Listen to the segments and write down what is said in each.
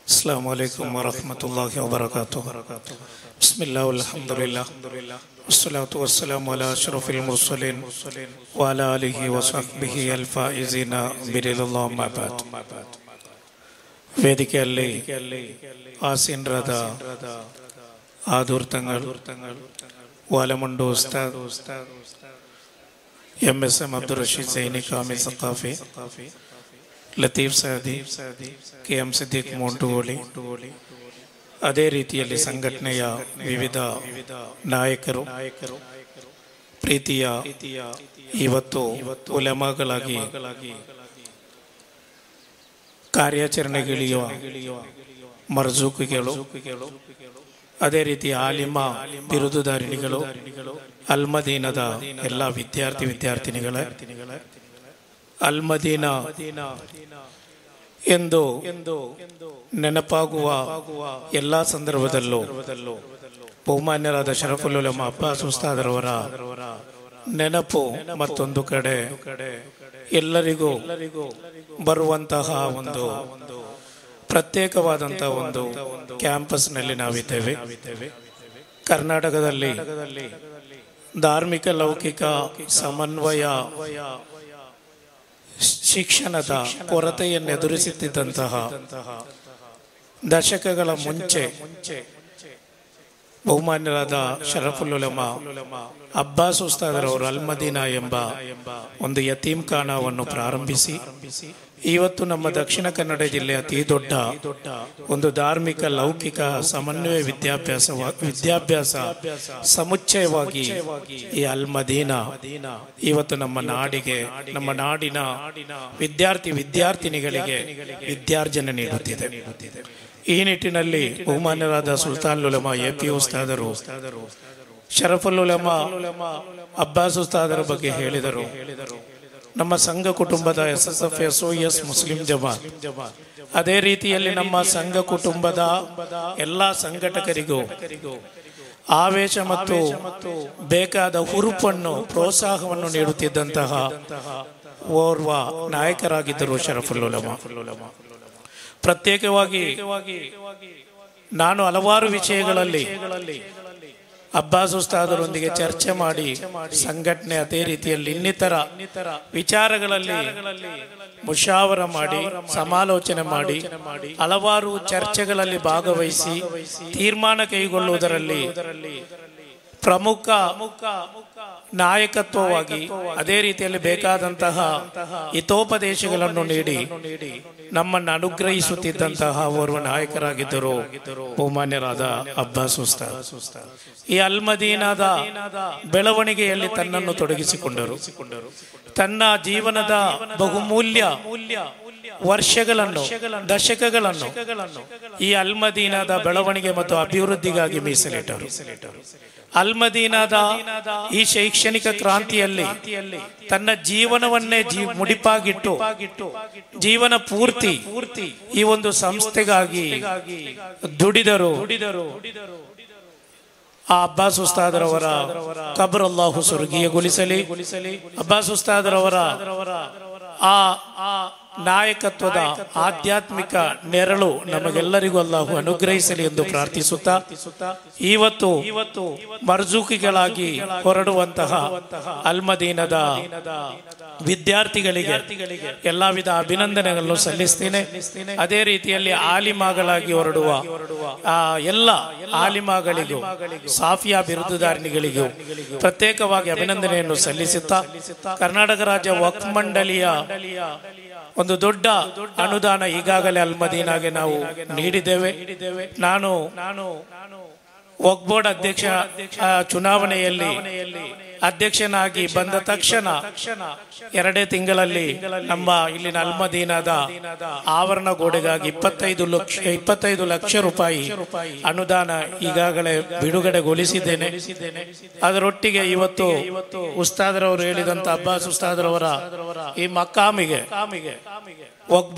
السلام عليكم ورحمة الله وبركاته. بسم الله والحمد لله والصلاة والسلام على أشرف المرسلين وعلى آله وصحبه الفائزين برضا الله أما بعد. ವೇದಿಕೆಯಲ್ಲಿ ಆಸೀನರಾದ ಆಧೂರ್ತಂಗಳು ವಾಲಮಂಡು Ustad MSM Abdul Rashid Saini ಕಾಮಿ Saqafi Latif Sadi KM Siddiq Montugoli, ಅದೇ ರೀತಿಯಲ್ಲಿ ಸಂಘಟನೆಯ ವಿವಿಧ ನಾಯಕರು, ಪ್ರೀತಿಯ ಇವತ್ತು ಉಲಮಾಗಳಾಗಿ ಕಾರ್ಯಾಚರಣೆಗಿಳಿಯುವ ಮರ್ಜೂಕಿಗಳು, ಅದೇ ರೀತಿ ಆಲಿಮ ಬಿರುದುದಾರಿಣಿಗಳು, ಅಲ್ಮದೀನದ ಎಲ್ಲ ವಿದ್ಯಾರ್ಥಿನಿಗಳ ಅಲ್ಮದೀನಾ ಎಂದು ನೆನಪಾಗುವ ಎಲ್ಲ ಸಂದರ್ಭದಲ್ಲೂ ಬಹುಮಾನ್ಯರಾದ ಶರಫುಲ್ ಉಲಮಾ ಅಬ್ಬಾಸ್ ಉಸ್ತಾದರವರ ನೆನಪು ಮತ್ತೊಂದು ಕಡೆ ಎಲ್ಲರಿಗೂ ಬರುವಂತಹ ಒಂದು ಪ್ರತ್ಯೇಕವಾದಂತಹ ಒಂದು ಕ್ಯಾಂಪಸ್ನಲ್ಲಿ ನಾವಿದ್ದೇವೆ. ಕರ್ನಾಟಕದಲ್ಲಿ ಧಾರ್ಮಿಕ ಲೌಕಿಕ ಸಮನ್ವಯ ಶಿಕ್ಷಣದ ಕೊರತೆಯನ್ನು ಎದುರಿಸುತ್ತಿದ್ದಂತಹ ದಶಕಗಳ ಮುಂಚೆ ಬಹುಮಾನ್ಯರಾದ ಶರಫುಲ್ ಉಲಮಾ ಅಬ್ಬಾಸ್ ಉಸ್ತಾದರವರು ಅಲ್ಮದೀನಾ ಎಂಬ ಒಂದು ಯತೀಮ್ ಖಾನಾವನ್ನು ಪ್ರಾರಂಭಿಸಿ ಇವತ್ತು ನಮ್ಮ ದಕ್ಷಿಣ ಕನ್ನಡ ಜಿಲ್ಲೆಯ ಅತಿ ದೊಡ್ಡ ಒಂದು ಧಾರ್ಮಿಕ ಲೌಕಿಕ ಸಮನ್ವಯ ವಿದ್ಯಾಭ್ಯಾಸ ಸಮುಚ್ಚಯವಾಗಿ ಈ ಅಲ್ಮದೀನಾ ಇವತ್ತು ನಮ್ಮ ನಾಡಿನ ವಿದ್ಯಾರ್ಥಿನಿಗಳಿಗೆ ವಿದ್ಯಾರ್ಜನೆ ನೀಡುತ್ತಿದೆ. ಈ ನಿಟ್ಟಿನಲ್ಲಿ ಬಹುಮಾನ್ಯರಾದ ಸುಲ್ತಾನ್ ಉಲಮಾ AP ಉಸ್ತಾದರು ಶರಫುಲ್ ಉಲಮಾ ಅಬ್ಬಾಸ್ ಉಸ್ತಾದರ ಬಗ್ಗೆ ಹೇಳಿದರು. ನಮ್ಮ ಸಂಘ ಕುಟುಂಬದ SSF SOS ಮುಸ್ಲಿಂ ಜಮಾತ್, ಅದೇ ರೀತಿಯಲ್ಲಿ ನಮ್ಮ ಸಂಘ ಕುಟುಂಬದ ಎಲ್ಲ ಸಂಘಟಕರಿಗೂ ಆವೇಶ ಮತ್ತು ಬೇಕಾದ ಹುರುಪನ್ನು ಪ್ರೋತ್ಸಾಹವನ್ನು ನೀಡುತ್ತಿದ್ದಂತಹ ಓರ್ವ ನಾಯಕರಾಗಿದ್ದರು ಶರಫುಲ್ ಉಲಮಾ. ಪ್ರತ್ಯೇಕವಾಗಿ ನಾನು ಹಲವಾರು ವಿಷಯಗಳಲ್ಲಿ ಅಬ್ಬಾಸ್ ಉಸ್ತಾದರೊಂದಿಗೆ ಚರ್ಚೆ ಮಾಡಿ ಸಂಘಟನೆ, ಅದೇ ರೀತಿಯಲ್ಲಿ ಇನ್ನಿತರ ವಿಚಾರಗಳಲ್ಲಿ ಮುಷಾವರ ಮಾಡಿ ಸಮಾಲೋಚನೆ ಮಾಡಿ ಹಲವಾರು ಚರ್ಚೆಗಳಲ್ಲಿ ಭಾಗವಹಿಸಿ ತೀರ್ಮಾನ ಕೈಗೊಳ್ಳುವುದರಲ್ಲಿ ಪ್ರಮುಖ ನಾಯಕತ್ವವಾಗಿ, ಅದೇ ರೀತಿಯಲ್ಲಿ ಬೇಕಾದಂತಹ ಹಿತೋಪದೇಶಗಳನ್ನು ನೀಡಿ ನಮ್ಮನ್ನು ಅನುಗ್ರಹಿಸುತ್ತಿದ್ದಂತಹ ಓರ್ವ ನಾಯಕರಾಗಿದ್ದರು ಬಹುಮಾನ್ಯರಾದ ಅಬ್ಬಾಸ್ ಉಸ್ತಾದ್. ಈ ಅಲ್ಮದೀನಾದ ಬೆಳವಣಿಗೆಯಲ್ಲಿ ತನ್ನನ್ನು ತೊಡಗಿಸಿಕೊಂಡರು. ತನ್ನ ಜೀವನದ ಬಹುಮೂಲ್ಯ ವರ್ಷಗಳನ್ನು, ದಶಕಗಳನ್ನು ಈ ಅಲ್ಮದೀನಾದ ಬೆಳವಣಿಗೆ ಮತ್ತು ಅಭಿವೃದ್ಧಿಗಾಗಿ ಮೀಸಲಿಟ್ಟರು. ಅಲ್ಮದೀನಾದ ಈ ಶೈಕ್ಷಣಿಕ ಕ್ರಾಂತಿಯಲ್ಲಿ ತನ್ನ ಜೀವನವನ್ನೇ ಮುಡಿಪಾಗಿಟ್ಟು ಜೀವನ ಪೂರ್ತಿ ಈ ಒಂದು ಸಂಸ್ಥೆಗಾಗಿ ದುಡಿದರು. ಆ ಅಬ್ಬಾಸ್ ಉಸ್ತಾದರವರ ಕಬ್ರ್ ಅಲ್ಲಾಹು ಸ್ವರ್ಗೀಯಗೊಳಿಸಲಿ. ಅಬ್ಬಾಸ್ ಉಸ್ತಾದರವರ ಆ ನಾಯಕತ್ವದ ಆಧ್ಯಾತ್ಮಿಕ ನೆರಳು ನಮಗೆಲ್ಲರಿಗೂ ಅಲ್ಲಾಹು ಅನುಗ್ರಹಿಸಲಿ ಎಂದು ಪ್ರಾರ್ಥಿಸುತ್ತಾ, ಇವತ್ತು ಮರ್ಜೂಕಿಗಳಾಗಿ ಹೊರಡುವಂತಹ ಅಲ್ಮದೀನದ ವಿದ್ಯಾರ್ಥಿಗಳಿಗೆ ಎಲ್ಲ ವಿಧ ಅಭಿನಂದನೆಗಳನ್ನು ಸಲ್ಲಿಸ್ತೇನೆ. ಅದೇ ರೀತಿಯಲ್ಲಿ ಆಲಿಮಾಗಳಾಗಿ ಹೊರಡುವ ಎಲ್ಲ ಆಲಿಮಾಗಳಿಗೂ, ಸಾಫಿಯಾ ಬಿರುದುದಾರಿಣಿಗಳಿಗೂ ಪ್ರತ್ಯೇಕವಾಗಿ ಅಭಿನಂದನೆಯನ್ನು ಸಲ್ಲಿಸುತ್ತಾ, ಕರ್ನಾಟಕ ರಾಜ್ಯ ವಕ್ಫ್ ಮಂಡಳಿಯ ಒಂದು ದೊಡ್ಡ ಅನುದಾನ ಈಗಾಗಲೇ ಅಲ್ಮದೀನಾಗೆ ನಾವು ನೀಡಿದ್ದೇವೆ. ನಾನು ವಕ್ಫ್ ಬೋರ್ಡ್ ಅಧ್ಯಕ್ಷ ಚುನಾವಣೆಯಲ್ಲಿ ಅಧ್ಯಕ್ಷನಾಗಿ ಬಂದ ತಕ್ಷಣ 2 ತಿಂಗಳಲ್ಲಿ ನಮ್ಮ ಇಲ್ಲಿನ ಅಲ್ಮದೀನಾದ ಆವರಣ ಗೋಡೆಗಾಗಿ 25 ಲಕ್ಷ ರೂಪಾಯಿ ಅನುದಾನ ಈಗಾಗಲೇ ಬಿಡುಗಡೆಗೊಳಿಸಿದ್ದೇನೆ. ಅದರೊಟ್ಟಿಗೆ ಇವತ್ತು ಉಸ್ತಾದರವರು ಹೇಳಿದಂತ ಅಬ್ಬಾಸ್ ಉಸ್ತಾದರವರ ಈ ಮಕಾಮಿಗೆ ವಕ್ಫ್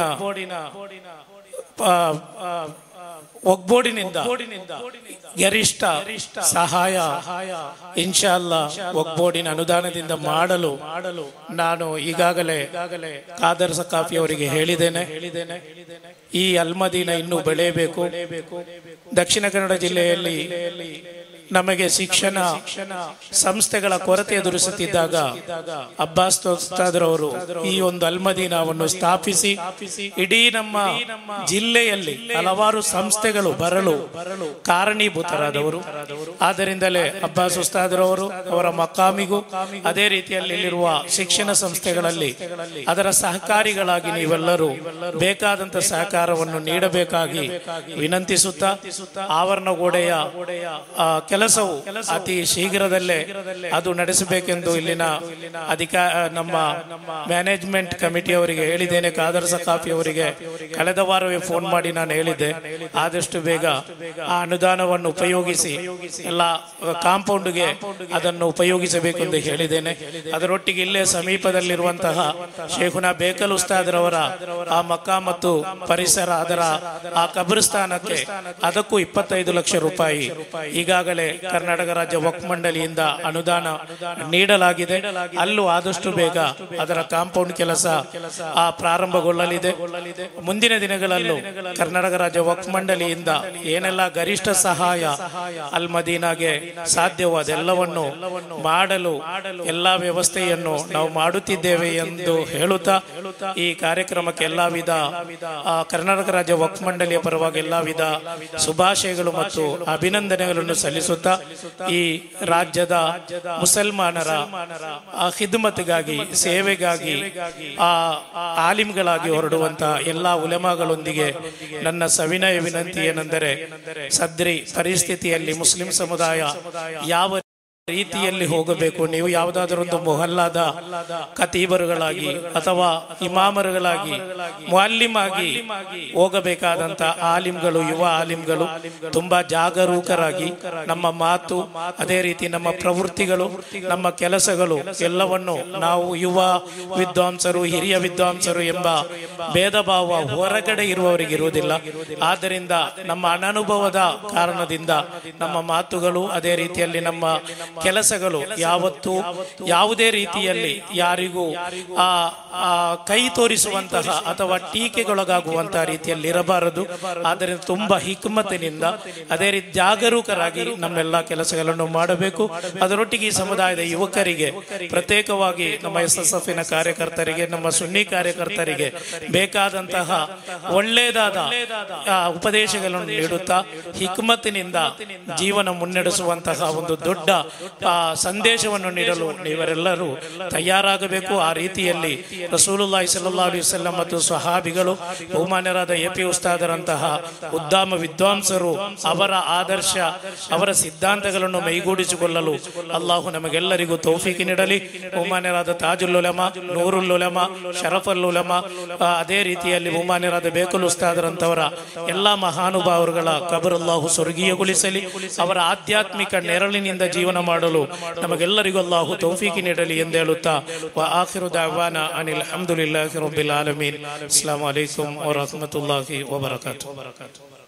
ಬೋರ್ಡಿನಿಂದ ಗರಿಷ್ಠ ಸಹಾಯ ಇನ್ಶಾ ಅಲ್ಲಾ ವಕ್ಫ್ ಬೋರ್ಡಿನ ಅನುದಾನದಿಂದ ಮಾಡಲು ನಾನು ಈಗಾಗಲೇ ಖಾದರ್ ಸಕಾಫಿ ಅವರಿಗೆ ಹೇಳಿದ್ದೇನೆ. ಈ ಅಲ್ಮದೀನ ಇನ್ನೂ ಬೆಳೆಯಬೇಕು. ದಕ್ಷಿಣ ಕನ್ನಡ ಜಿಲ್ಲೆಯಲ್ಲಿ ನಮಗೆ ಶಿಕ್ಷಣ ಸಂಸ್ಥೆಗಳ ಕೊರತೆ ಎದುರಿಸುತ್ತಿದ್ದಾಗ ಅಬ್ಬಾಸ್ ಉಸ್ತಾದ್ರವರು ಈ ಒಂದು ಅಲ್ಮದೀನವನ್ನು ಸ್ಥಾಪಿಸಿ ಇಡೀ ನಮ್ಮ ಜಿಲ್ಲೆಯಲ್ಲಿ ಹಲವಾರು ಸಂಸ್ಥೆಗಳು ಬರಲು ಕಾರಣೀಭೂತರಾದವರು. ಆದ್ದರಿಂದಲೇ ಅಬ್ಬಾಸ್ ಉಸ್ತಾದ್ರವರು ಅವರ ಮಕಾಮಿಗೂ ಅದೇ ರೀತಿಯಲ್ಲಿ ಇಲ್ಲಿರುವ ಶಿಕ್ಷಣ ಸಂಸ್ಥೆಗಳಲ್ಲಿ ಅದರ ಸಹಕಾರಿಗಳಾಗಿ ನೀವೆಲ್ಲರೂ ಬೇಕಾದಂತ ಸಹಕಾರವನ್ನು ನೀಡಬೇಕಾಗಿ ವಿನಂತಿಸುತ್ತಾ, ಆವರಣ ಗೋಡೆಯ ಕೆಲಸವು ಅತಿ ಶೀಘ್ರದಲ್ಲೇ ಅದು ನಡೆಸಬೇಕೆಂದು ಇಲ್ಲಿನ ನಮ್ಮ ಮ್ಯಾನೇಜ್ಮೆಂಟ್ ಕಮಿಟಿ ಅವರಿಗೆ ಹೇಳಿದ್ದೇನೆ. ಖಾದರ್ ಸಖಾಫಿ ಅವರಿಗೆ ಕಳೆದ ವಾರವೇ ಫೋನ್ ಮಾಡಿ ನಾನು ಹೇಳಿದ್ದೆ, ಆದಷ್ಟು ಬೇಗ ಆ ಅನುದಾನವನ್ನು ಉಪಯೋಗಿಸಿ ಎಲ್ಲ ಕಾಂಪೌಂಡ್ಗೆ ಅದನ್ನು ಉಪಯೋಗಿಸಬೇಕೆಂದು ಹೇಳಿದ್ದೇನೆ. ಅದರೊಟ್ಟಿಗೆ ಇಲ್ಲೇ ಸಮೀಪದಲ್ಲಿರುವಂತಹ ಶೇಖುನಾ ಬೇಕಲ್ ಉಸ್ತಾದ್ರವರ ಆ ಮಕ್ಕಾ ಮತ್ತು ಪರಿಸರ ಅದರ ಆ ಕಬ್ರಿಸ್ತಾನಕ್ಕೆ ಅದಕ್ಕೂ 25 ಲಕ್ಷ ರೂಪಾಯಿ ಈಗಾಗಲೇ ಕರ್ನಾಟಕ ರಾಜ್ಯ ವಕ್ಫ್ ಮಂಡಳಿಯಿಂದ ಅನುದಾನ ನೀಡಲಾಗಿದೆ. ಅಲ್ಲೂ ಆದಷ್ಟು ಬೇಗ ಅದರ ಕಾಂಪೌಂಡ್ ಕೆಲಸ ಪ್ರಾರಂಭಗೊಳ್ಳಲಿದೆ. ಮುಂದಿನ ದಿನಗಳಲ್ಲೂ ಕರ್ನಾಟಕ ರಾಜ್ಯ ವಕ್ಫ್ ಮಂಡಳಿಯಿಂದ ಏನೆಲ್ಲ ಗರಿಷ್ಠ ಸಹಾಯ ಅಲ್ ಮದೀನಾಗೆ ಸಾಧ್ಯವೋ ಅದೆಲ್ಲವನ್ನು ಮಾಡಲು ಎಲ್ಲ ವ್ಯವಸ್ಥೆಯನ್ನು ನಾವು ಮಾಡುತ್ತಿದ್ದೇವೆ ಎಂದು ಹೇಳುತ್ತಾ, ಈ ಕಾರ್ಯಕ್ರಮಕ್ಕೆ ಎಲ್ಲಾ ವಿಧ ಕರ್ನಾಟಕ ರಾಜ್ಯ ವಕ್ಫ್ ಮಂಡಳಿಯ ಪರವಾಗಿ ಎಲ್ಲಾ ವಿಧ ಶುಭಾಶಯಗಳು ಮತ್ತು ಅಭಿನಂದನೆಗಳನ್ನು ಸಲ್ಲಿಸುತ್ತಾ, ಈ ರಾಜ್ಯದ ಮುಸಲ್ಮಾನರ ಖಿದ್ಮತ್ಗಾಗಿ, ಸೇವೆಗಾಗಿ, ಆಲಿಮ್ಗಳಾಗಿ ಹೊರಡುವಂತಹ ಎಲ್ಲಾ ಉಲೆಮಾಗಳೊಂದಿಗೆ ನನ್ನ ಸವಿನಯ ವಿನಂತಿ ಏನೆಂದರೆ, ಸದ್ರಿ ಪರಿಸ್ಥಿತಿಯಲ್ಲಿ ಮುಸ್ಲಿಂ ಸಮುದಾಯ ಯಾವ ರೀತಿಯಲ್ಲಿ ಹೋಗಬೇಕು, ನೀವು ಯಾವುದಾದರೊಂದು ಮೊಹಲ್ಲಾದ ಖತೀಬರುಗಳಾಗಿ ಅಥವಾ ಇಮಾಮರುಗಳಾಗಿ, ಮುಅಲ್ಲಿಮ್ ಆಗಿ ಹೋಗಬೇಕಾದಂತ ಆಲಿಮ್ಗಳು, ಯುವ ಆಲಿಮ್ಗಳು ತುಂಬಾ ಜಾಗರೂಕರಾಗಿ ನಮ್ಮ ಮಾತು, ಅದೇ ರೀತಿ ನಮ್ಮ ಪ್ರವೃತ್ತಿಗಳು, ನಮ್ಮ ಕೆಲಸಗಳು ಎಲ್ಲವನ್ನು ನಾವು ಯುವ ವಿದ್ವಾಂಸರು, ಹಿರಿಯ ವಿದ್ವಾಂಸರು ಎಂಬ ಭೇದ ಭಾವ ಹೊರಗಡೆ ಇರುವವರಿಗೆ ಇರುವುದಿಲ್ಲ. ಆದ್ದರಿಂದ ನಮ್ಮ ಅನನುಭವದ ಕಾರಣದಿಂದ ನಮ್ಮ ಮಾತುಗಳು, ಅದೇ ರೀತಿಯಲ್ಲಿ ನಮ್ಮ ಕೆಲಸಗಳು ಯಾವತ್ತೂ ಯಾವುದೇ ರೀತಿಯಲ್ಲಿ ಯಾರಿಗೂ ಕೈ ತೋರಿಸುವಂತಹ ಅಥವಾ ಟೀಕೆಗೊಳಗಾಗುವಂತಹ ರೀತಿಯಲ್ಲಿ ಇರಬಾರದು. ಆದ್ದರಿಂದ ತುಂಬಾ ಹಿಕ್ಮತ್ತಿನಿಂದ ಅದೇ ರೀತಿ ಜಾಗರೂಕರಾಗಿ ನಮ್ಮೆಲ್ಲ ಕೆಲಸಗಳನ್ನು ಮಾಡಬೇಕು. ಅದರೊಟ್ಟಿಗೆ ಈ ಸಮುದಾಯದ ಯುವಕರಿಗೆ, ಪ್ರತ್ಯೇಕವಾಗಿ ನಮ್ಮ SSFನ ಕಾರ್ಯಕರ್ತರಿಗೆ, ನಮ್ಮ ಸುನ್ನಿ ಕಾರ್ಯಕರ್ತರಿಗೆ ಬೇಕಾದಂತಹ ಒಳ್ಳೆಯದಾದ ಉಪದೇಶಗಳನ್ನು ನೀಡುತ್ತಾ ಹಿಕ್ಮತ್ತಿನಿಂದ ಜೀವನ ಮುನ್ನಡೆಸುವಂತಹ ಒಂದು ದೊಡ್ಡ ಸಂದೇಶವನ್ನು ನೀಡಲು ನೀವರೆಲ್ಲರೂ ತಯಾರಾಗಬೇಕು. ಆ ರೀತಿಯಲ್ಲಿ ರಸೂಲುಲ್ಲಾಹಿ ಸಲ್ಲಲ್ಲಾಹು ಅಲೈಹಿ ವಸಲ್ಲಂ ಮತ್ತು ಸ್ವಹಾಬಿಗಳು, ಬಹುಮಾನ್ಯರಾದ AP ಉಸ್ತಾದರಂತಹ ಉದ್ದಾಮ ವಿದ್ವಾಂಸರು, ಅವರ ಆದರ್ಶ, ಅವರ ಸಿದ್ಧಾಂತಗಳನ್ನು ಮೈಗೂಡಿಸಿಕೊಳ್ಳಲು ಅಲ್ಲಾಹು ನಮಗೆಲ್ಲರಿಗೂ ತೌಫೀಕ್ ನೀಡಲಿ. ಬಹುಮಾನ್ಯರಾದ ತಾಜುಲ್ ಉಲಮಾ, ನೂರುಲ್ ಉಲಮಾ, ಶರಫುಲ್ ಉಲಮಾ, ಅದೇ ರೀತಿಯಲ್ಲಿ ಬಹುಮಾನ್ಯರಾದ ಬೇಕುಲ್ ಉಸ್ತಾದರಂತವರ ಎಲ್ಲ ಮಹಾನುಭಾವರುಗಳ ಕಬರ್ ಅಲ್ಲಾಹು ಸ್ವರ್ಗೀಯಗೊಳಿಸಲಿ. ಅವರ ಆಧ್ಯಾತ್ಮಿಕ ನೆರಳಿನಿಂದ ಜೀವನ ಮಾಡಲು ನಮಗೆಲ್ಲರಿಗೂ ಅಲ್ಲಾಹು ತೌಫೀಕ್ ನೀಡಲಿ ಎಂದು ಹೇಳುತ್ತಾ, ವ ಆಖಿರು ದಅವಾನಾ ಅನಿಲ್ ಹಮ್ದುಲಿಲ್ಲಾಹಿ ರಬ್ಬಿಲ್ ಆಲಮೀನ್. ಅಸ್ಸಲಾಮು ಅಲೈಕುಂ ವ ರಹ್ಮತುಲ್ಲಾಹಿ ವ ಬರಕಾತುಹು.